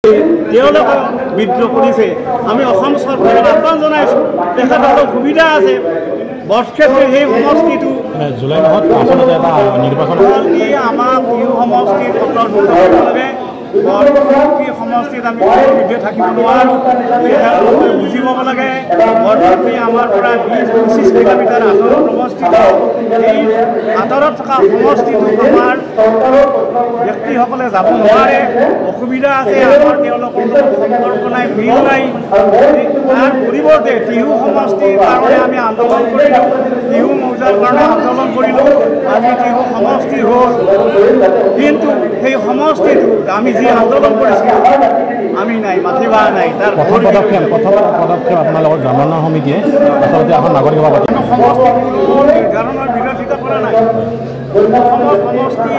তেওঁলোকে বিদ্ৰোহ কৰিছে আমি অসম চৰকাৰক আহ্বান জনাইছোঁ তেখেতসকলৰ সুবিধা আছে বৰক্ষেত্ৰৰ সেই সমষ্টিটো জুলাই মাহত আচলতে এটা নিৰ্বাচন আমাৰ টিহু সমষ্টিত ভোটৰ ভোট হ'ব লাগে বৰক্ষেত্ৰী সমষ্টিত আমি বিৰুদ্ধে থাকিব নোৱাৰোঁ তেখেতলোকে বুজি পাব লাগে বৰক্ষেত্ৰী আমাৰ পৰা 20-25 কিলোমিটাৰ আঁতৰত অৱস্থিত এই আঁতৰত থকা সমষ্টিটো আমাৰ ব্যক্তিসকলে যাব নোৱাৰে অসুবিধা আছে আমাৰ তেওঁলোকৰ সম্পৰ্ক নাই মিল নাই তাৰ পৰিৱৰ্তে টিহু সমষ্টিৰ কাৰণে আমি আন্দোলন কৰিলোঁ টিহু মৌজাৰ কাৰণে আন্দোলন কৰিলোঁ আজি টিহু সমষ্টি হ'ল কিন্তু সেই সমষ্টিটো আমি যি আন্দোলন কৰিছিলোঁ আমি নাই মাতিবা নাই তাৰ প্ৰথম পদক্ষেপ আপোনালোকৰ গ্ৰাম্য সমিতিয়ে আচলতে এখন নাগৰিক সভা পাতি সমষ্টি কোনো নিৰ্ধাৰণৰ বিৰোধিতা কৰা নাই অসমৰ সমষ্টি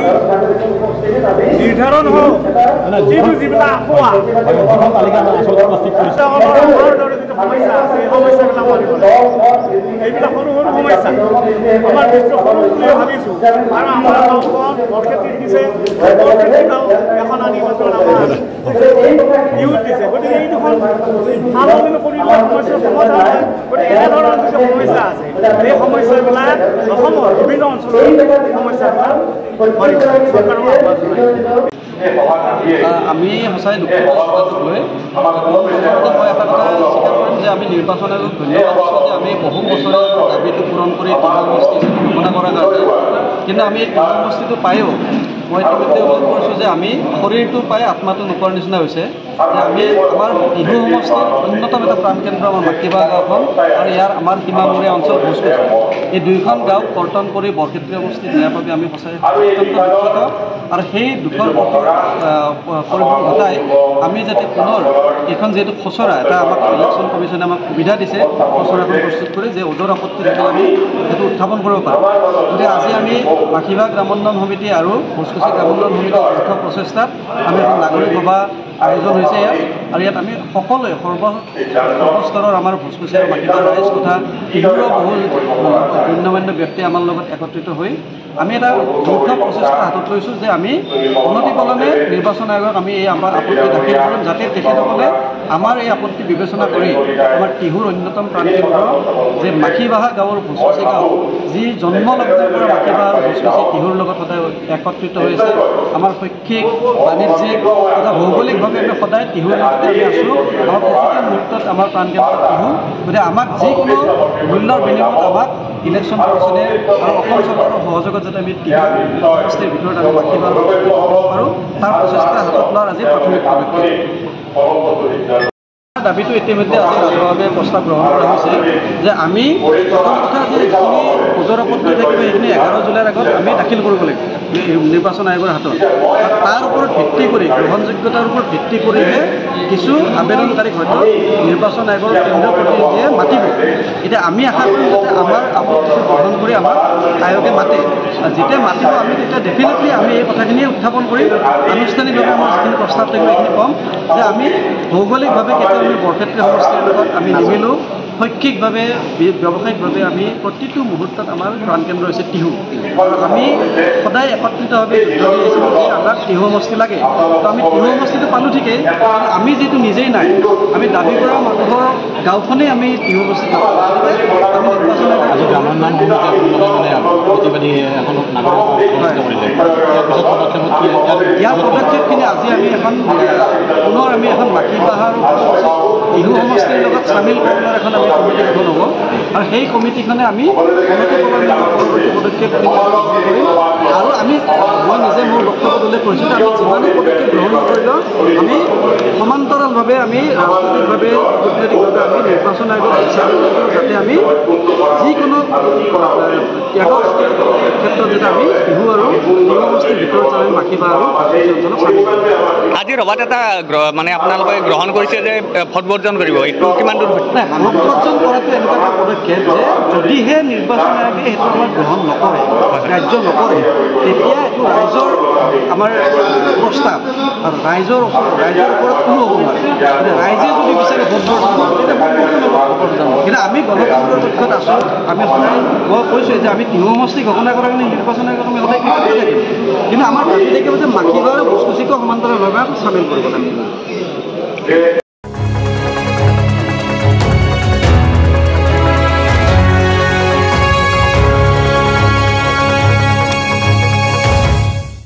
নিৰ্ধাৰণ হওক যিটো যিবিলাক আখোৱা তালিকা আচলতে প্ৰস্তুত কৰিছে দৰে যিটো সমস্যা আছে এই সমস্যাবিলাক মানিব এইবিলাক সৰু সৰু সমস্যা আমাৰ বিদ্ৰোহ সৰু বুলিয়ে ভাবিছোঁ আৰু আমাৰ গাঁওখন বৰক্ষেত্ৰীত দিছে বৰক্ষেত্ৰী গাঁও এখন আনি নতুন আমাৰ ইউথ দিছে গতিকে এই দুখন ভাল কৰি লোৱা সমস্যাৰ সমাধান হয় গতিকে এনেধৰণৰ যিটো সমস্যা আছে এই সমস্যাবিলাক অসমৰ বিভিন্ন অঞ্চলৰ সমস্যাবিলাক মানিব চৰকাৰক আহ্বান জনাইছোঁ আমি সঁচাই দুখিত লৈ মই এটা কথা স্বীকাৰ কৰিম যে আমি নিৰ্বাচন আয়োগক ধন্যবাদ দিছোঁ যে আমি বহু বছৰে দাবীটো পূৰণ কৰি টিহু সমষ্টি ঘোষণা কৰাৰ কাৰণে কিন্তু আমি টিহু সমষ্টিটো পায়ো মই ইতিমধ্যে উল্লেখ কৰিছোঁ যে আমি শৰীৰটো পাই আত্মাটো নোপোৱাৰ নিচিনা হৈছে যে আমি আমাৰ টিহু সমষ্টিৰ অন্যতম এটা প্ৰাণকেন্দ্ৰ আমাৰ মাটিবাহ গাঁওখন আৰু ইয়াৰ আমাৰ সীমামূৰীয়া অঞ্চল ভোজকুছি এই দুয়োখন গাঁওক কৰ্তন কৰি বৰক্ষেত্ৰী সমষ্টিত দিয়াৰ বাবে আমি সঁচাই অত্যন্ত দুখিত আৰু সেই দুখৰ পৰিৱেশ ঘটাই আমি যাতে পুনৰ এইখন যিহেতু খচৰা এটা আমাক ইলেকশ্যন কমিশ্যনে আমাক সুবিধা দিছে খচৰাখন প্ৰস্তুত কৰি যে ওজৰ আপত্তি থাকিলে আমি সেইটো উত্থাপন কৰিব পাৰোঁ গতিকে আজি আমি মাখিবাহ গ্ৰামোন্নয়ন সমিতি আৰু ভোজকুছি গ্ৰামোন্নয়ন সমিতিৰ যৌথ প্ৰচেষ্টাত আমি এখন নাগৰিক সভা আয়োজন হৈছে ইয়াত আৰু ইয়াত আমি সকলোৱে সৰ্বস্তৰৰ আমাৰ ভোজকুছি আৰু মাখিবাহ ৰাইজ তথা টিহুৰ বহু গণ্যমান্য ব্যক্তি আমাৰ লগত একত্ৰিত হৈ আমি এটা যৌথ প্ৰচেষ্টা হাতত লৈছোঁ যে আমি অনতিপলমে নিৰ্বাচন আয়োগক আমি এই আমাৰ আপত্তি দাখিল কৰিম যাতে তেখেতসকলে আমাৰ এই আপত্তি বিবেচনা কৰি আমাৰ টিহুৰ অন্যতম প্ৰাণকেন্দ্ৰ যে মাখিবাহা গাঁৱৰ ভোজকুছি গাঁও যি জন্মলগ্নৰ পৰা মাখিবাহা আৰু ভোজকুছি টিহুৰ লগত সদায় একত্ৰিত হৈ আছে আমাৰ শৈক্ষিক বাণিজ্যিক তথা ভৌগোলিকভাৱে আমি সদায় টিহুৰ লগতে আমি আছোঁ আমাৰ প্ৰতিটো মুহূৰ্তত আমাৰ প্ৰাণকেন্দ্ৰ টিহু গতিকে আমাক যিকোনো মূল্যৰ বিনিময়ত আমাক ইলেকশ্যন কমিশ্যনে আৰু অসম চৰকাৰৰ সহযোগত যাতে আমি টিহু সমষ্টিৰ ভিতৰত আমি মাখিবাহা পাৰোঁ তাৰ প্ৰচেষ্টা হাতত লোৱাৰ আজি প্ৰাথমিক পদক্ষেপ দাবীটো ইতিমধ্যে আজি ৰাজহুৱাভাৱে প্ৰস্তাৱ গ্ৰহণ কৰা হৈছে যে আমি প্ৰথম কথা যে যিখিনি ওজৰ আপত্তি থাকিব সেইখিনি 11 জুলাইৰ আগত আমি দাখিল কৰিব লাগিব নিৰ্বাচন আয়োগৰ হাতত তাৰ ওপৰত ভিত্তি কৰি গ্ৰহণযোগ্যতাৰ ওপৰত ভিত্তি কৰিহে কিছু আবেদনকাৰীক হয়তো নিৰ্বাচন আয়োগৰ কেন্দ্ৰীয় প্ৰতিনিধিয়ে মাতিব এতিয়া আমি আশা কৰিম যাতে আমাৰ আপত্তিটো গ্ৰহণ কৰি আমাক আয়োগে মাতে যেতিয়া মাতিব আমি তেতিয়া ডেফিনেটলি আমি এই কথাখিনি উত্থাপন কৰিম আনুষ্ঠানিকভাৱে আমাৰ যিখিনি প্ৰস্তাৱ থাকিব সেইখিনি ক'ম যে আমি ভৌগোলিকভাৱে কেতিয়াও আমি বৰক্ষেত্ৰী সমষ্টিৰ লগত আমি নিমিলোঁ শৈক্ষিকভাৱে ব্যৱসায়িকভাৱে আমি প্ৰতিটো মুহূৰ্তত আমাৰ প্ৰাণকেন্দ্ৰ হৈছে টিহু আৰু আমি সদায় একত্ৰিতভাৱে যুদ্ধ দি আহিছিলোঁ যে আমাক টিহু সমষ্টি লাগে তো আমি টিহু সমষ্টিটো পালোঁ ঠিকেই আমি যিটো নিজেই নাই আমি দাবী কৰা মানুহৰ গাঁওখনেই আমি টিহু সমষ্টি পাওঁ আমি নিৰ্বাচন ইয়াৰ পদক্ষেপখিনি আজি আমি এখন পুনৰ আমি এখন মাখিবাহা টিহু সমষ্টিৰ লগত চামিল কৰাৰ এখন আমি কমিটি গঠন হ'ব আৰু সেই কমিটিখনে আমি পৰৱৰ্তী পদক্ষেপখিনি গ্ৰহণ কৰিম আৰু আমি মই নিজে মোৰ বক্তব্যত উল্লেখ কৰিছোঁ যে আমি যিমানেই পদক্ষেপ গ্ৰহণ কৰিলেও আমি সমান্তৰালভাৱে আমি ৰাজনৈতিকভাৱে কূটনৈতিকভাৱে আমি নিৰ্বাচন আয়োগক বিচাৰ কৰোঁ যাতে আমি যিকোনো ত্যাগৰ ক্ষেত্ৰত যাতে আমি টিহু আৰু টিহু সমষ্টিৰ ভিতৰত যাতে আমি মাখিবাহা আৰু অঞ্চলক চামিল কৰোঁ আজি ৰবাত এটা মানে আপোনালোকে গ্ৰহণ কৰিছে যে ভোট বৰ্জন কৰিব এইটো কিমান দূৰ নাই ভোট বৰ্জন কৰাটো এনেকুৱা এটা পদক্ষেপ যে যদিহে নিৰ্বাচন আয়োগে সেইটো আমাৰ গ্ৰহণ নকৰে ৰাজ্য নকৰে তেতিয়া এইটো ৰাইজৰ আমাৰ প্ৰস্তাৱ আৰু ৰাইজৰ ওপৰত কোনো হ'ব নোৱাৰে ৰাইজে যদি বিচাৰে ভোট বৰ্জন তেতিয়া কিন্তু আমি গণতন্ত্ৰৰ পক্ষত আছোঁ আমি সদায় মই কৈছোঁ যে আমি টিহু সমষ্টি ঘোষণা কৰাৰ কাৰণে নিৰ্বাচন আয়োগক আমি সদায় কৃতজ্ঞ থাকিম কিন্তু আমাৰ ভাবি থাকিব যে মাখিবাহা আৰু ভোজকুচিকো সমান্তৰালভাৱে চামিল কৰিব লাগিব